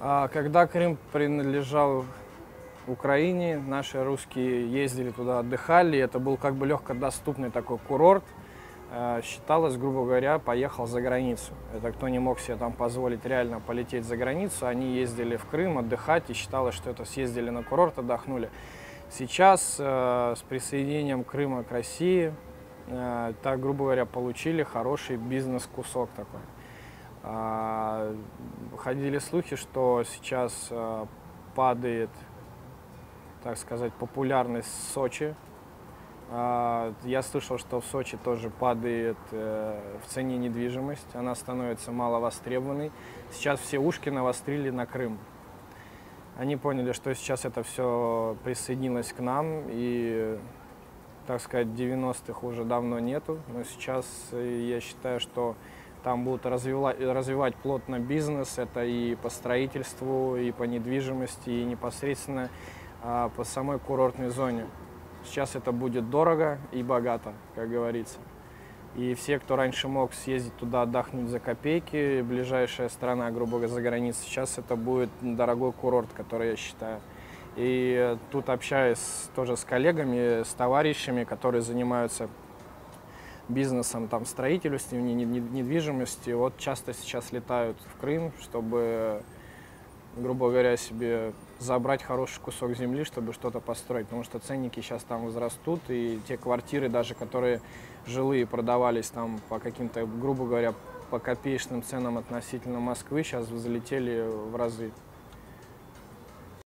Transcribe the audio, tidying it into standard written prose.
Когда Крым принадлежал Украине, наши русские ездили туда, отдыхали. Это был как бы легкодоступный такой курорт. Считалось, грубо говоря, поехал за границу. Это кто не мог себе там позволить реально полететь за границу, они ездили в Крым отдыхать, и считалось, что это съездили на курорт, отдохнули. Сейчас с присоединением Крыма к России, так, грубо говоря, получили хороший бизнес-кусок такой. Ходили слухи, что сейчас падает, так сказать, популярность Сочи. Я слышал, что в Сочи тоже падает в цене недвижимость, она становится маловостребованной. Сейчас все ушки навострили на Крым. Они поняли, что сейчас это все присоединилось к нам, и, так сказать, 90-х уже давно нету. Но сейчас я считаю, что там будут развивать плотно бизнес, это и по строительству, и по недвижимости, и непосредственно по самой курортной зоне. Сейчас это будет дорого и богато, как говорится. И все, кто раньше мог съездить туда отдохнуть за копейки, ближайшая страна, грубо говоря, за границей, сейчас это будет дорогой курорт, который я считаю. И тут общаюсь тоже с коллегами, с товарищами, которые занимаются бизнесом, там, строительством, недвижимости. Вот часто сейчас летают в Крым, чтобы, грубо говоря, себе забрать хороший кусок земли, чтобы что-то построить, потому что ценники сейчас там возрастут, и те квартиры, даже которые жилые продавались там по каким-то, грубо говоря, по копеечным ценам относительно Москвы, сейчас взлетели в разы.